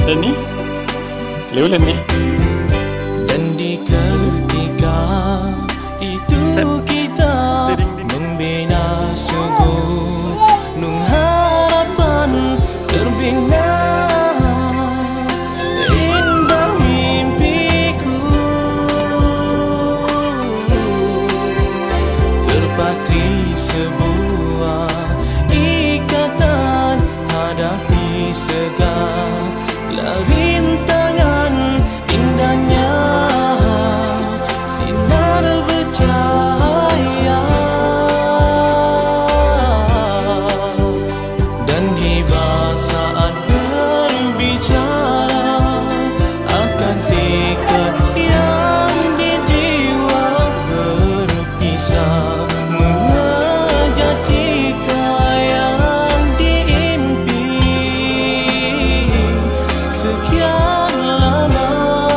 Dan ni Lewat ni. Dan di ketika itu kita membina segunung harapan terbina. Indah mimpiku terpatri sebuah ikatan hadapi segala rintangan. Indahnya sinar bercahaya dan tiba saat berbicara akan tekad yang di jiwa berpisah mengejar jika yang diimpi sekian lama.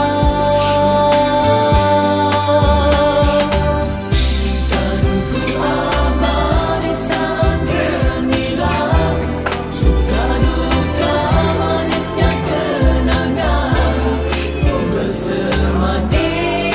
Dan ku amati saat gemilang, suka duka manisnya kenangan, bersemadi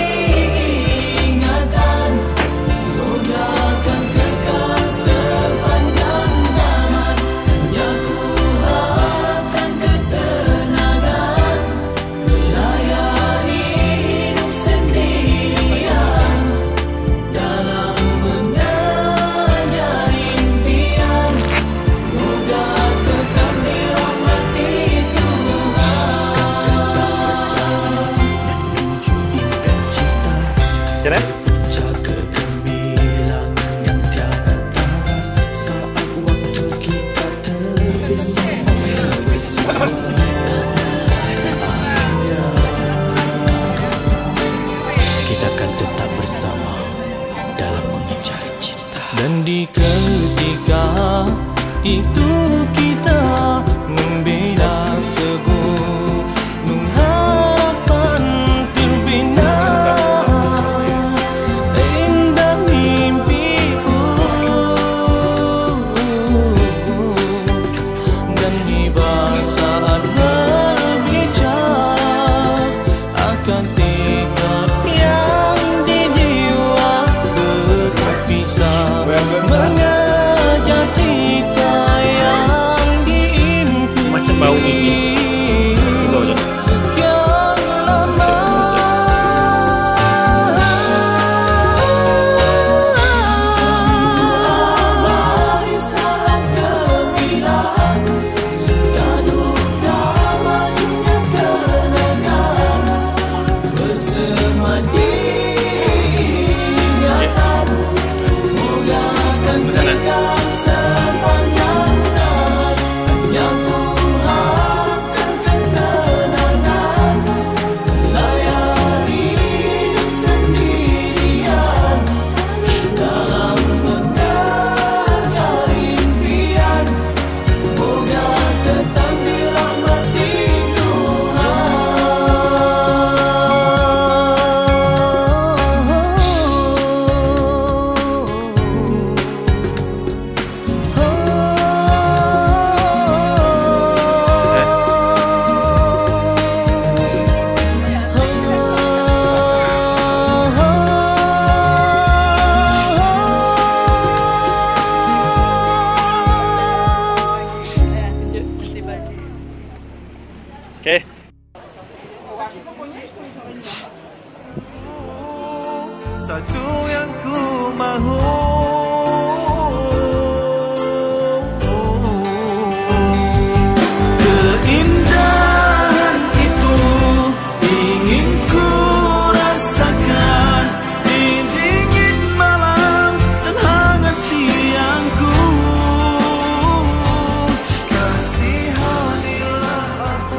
ingatan, moga akan kekal sepanjang zaman. Hanya ku harapkan ketenangan, melayani hidup sendirian dalam mengejar impian. Moga tetap dirahmati Tuhan. Menuju impian cita, Kira? puncak kegemilangan yang tiada tara. Saat waktu kita terpisah, kita akan tetap bersama dalam mengejar cita. Dan di ketika itu kita membina segunung harapan terbina. Indah mimpiku dan tiba saat berbicara akan tekad yang di jiwa berpisah mengejar cita yang diimpi Macam bau gigi. Bau je. sekian lama. Amati saat gemilang, suka duka manisnya kenangan, bersemadi ingatan, moga akan kekal sepanjang zaman. Hanya ku harapkan ketenangan, layari hidup sendirian dalam mengejar impian. Moga tetap dirahmati Okay. Satu yang ku mahu, keindahan itu ingin ku rasakan di dingin malam dan hangat siangku. Kasihanilah aku.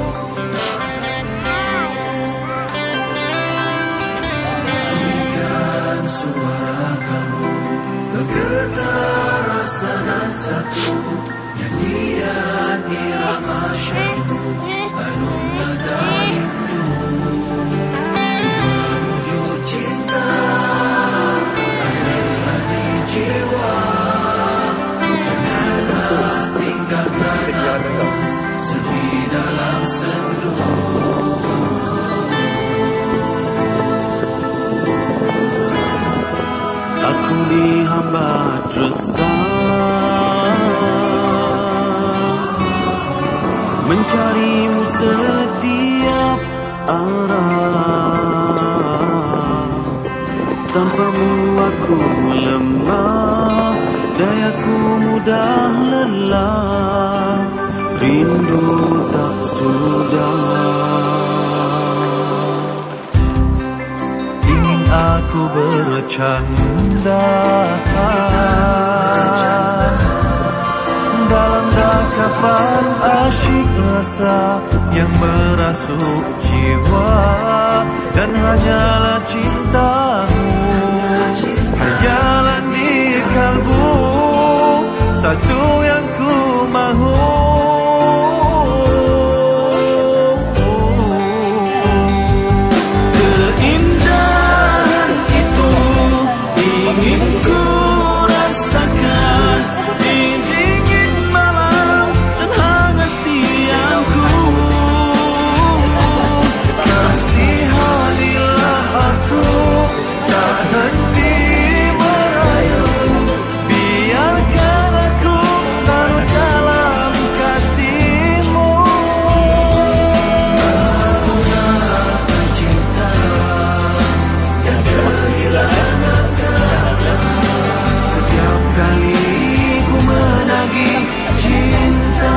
Sikan suara kamu bergetar rasa dan satu nyanyian irama syahdu penuh nada rindu menuju cinta adalah di jiwa. Janganlah tinggalkan aku sepi dalam sendiri. mencarimu setiap arah. Tanpamu aku lemah, dayaku mudah lelah, rindu tak sudah. Ingin aku bercanda dalam dakapan asyik rasa yang merasuk jiwa, dan hanyalah cintamu hayalan di kalbu, satu yang ku mahu. Keindahan itu ingin ku rasakan di dingin malam dan hangat siangku. Kasihanilah aku, tak henti merayu, biarkan aku larut dalam kasih-Mu. Aku akan cinta yang kehilangan kata. Setiap kali ku menagih cinta,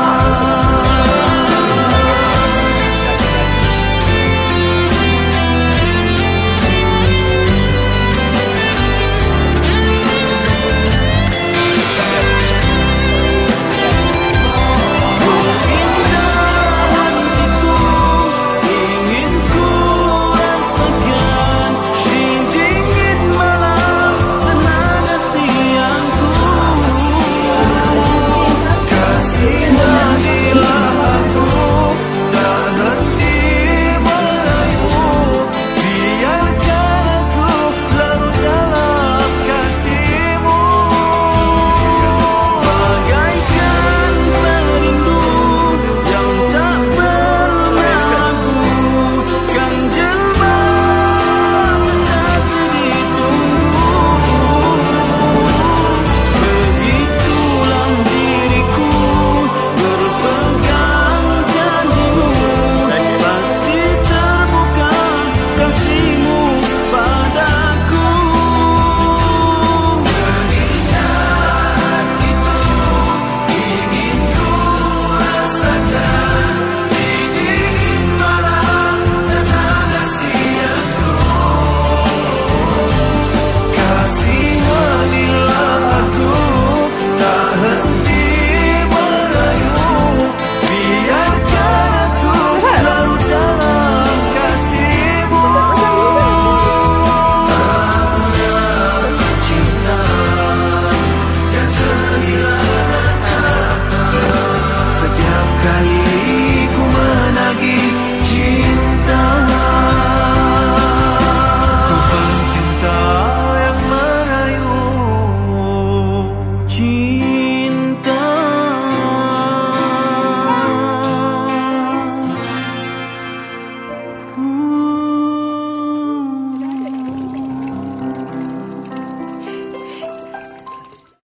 keindahan itu ingin ku rasakan di dingin malam dan hangat siangku. Kasihanilah aku, tak henti merayu, biarkan aku larut dalam kasih-Mu. Bagaikan perindu yang tak pernah aku kan jelma, terasa ditunggu. Begitulah diriku berpegang janji-Mu, pasti terbuka kasih-Mu padaku. Keindahan itu ingin ku rasakan di dingin malam dan hangat siangku. Kasihanilah aku, tak henti merayu, biarkan aku larut dalam kasih-Mu. Aku dapat cinta yang kehilangan kata. Setiap kali